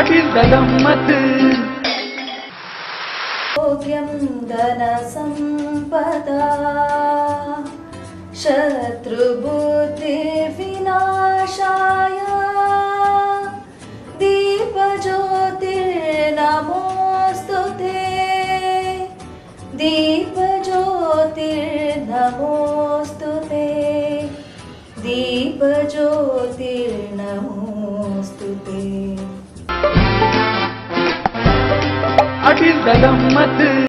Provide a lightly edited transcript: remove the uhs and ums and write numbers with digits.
Atilda Gammath. योग्यं धनसम्पदा शत्रुबुद्धिविनाशाय दीपज्योतिर्नमोऽस्तुते दीपज्योतिर्नमोऽस्तुते दीपज्योतिर्नमोऽस्तुते Atilda Gammath.